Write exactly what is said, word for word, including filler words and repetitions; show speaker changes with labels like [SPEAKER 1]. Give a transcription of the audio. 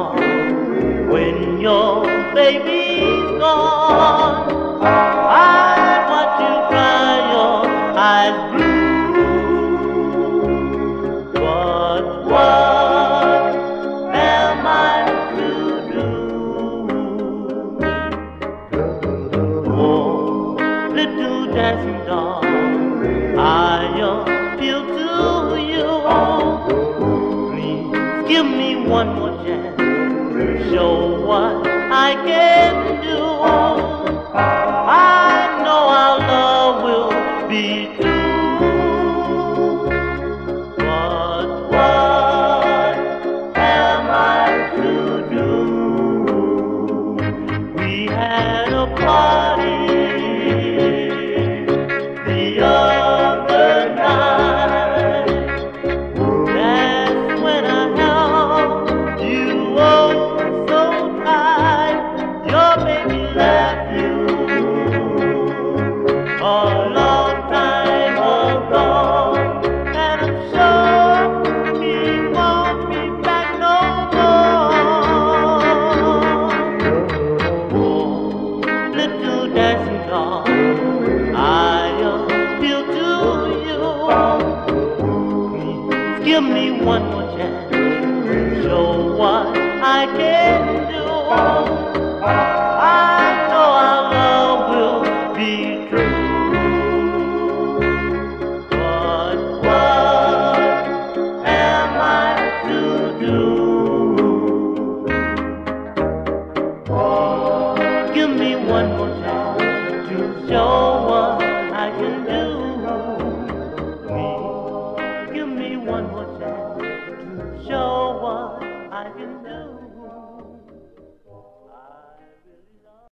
[SPEAKER 1] gone, when your baby's gone, I watch you cry your eyes blue. But what am I to do? Oh, little dancing doll, I appeal to you. Please give me one more chance to show what I can do. I know our love will be true. But what am I to do? We had a party the other night. That's when I held you oh so tight. Your baby left you a long time ago, and I'm sure he won't be back no more. Oh, little dancing doll, I appeal to you. Please give me one more chance to show what I can do. I know our love will be true. But what am I to do? Give me one more chance to show what I can do. Please give me one more chance to show what I can do.